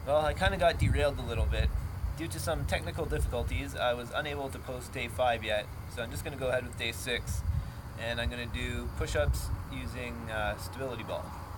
Well, I kind of got derailed a little bit. Due to some technical difficulties, I was unable to post day 5 yet, so I'm just going to go ahead with day 6, and I'm going to do push-ups using stability ball.